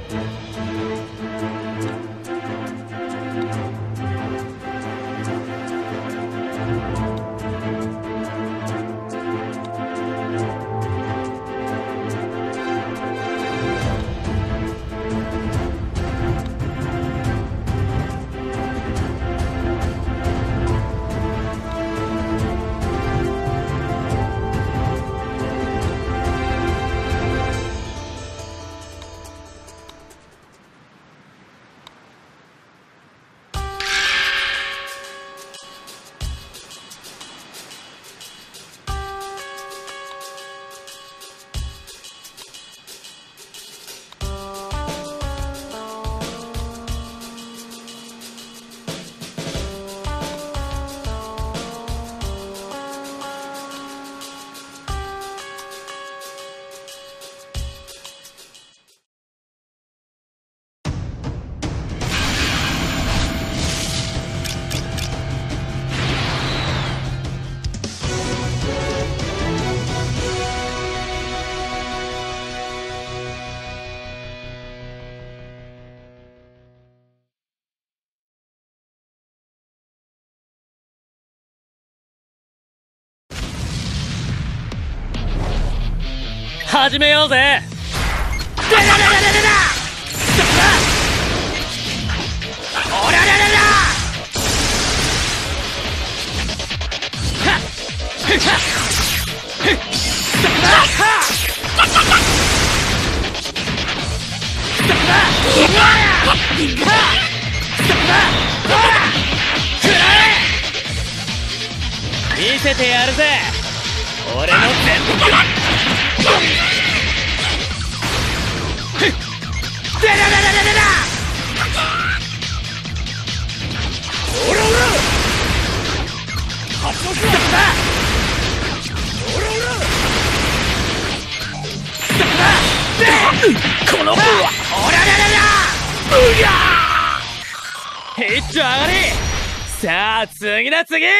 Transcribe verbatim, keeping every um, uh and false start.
始めようぜ。でららららららおららららはっふっはっふっはっはっうわやはっほらくらえ見せてやるぜ俺の全部でららららららおらおら発動しろおらおらこの子はおららららうやヒット上がりさあ次だ次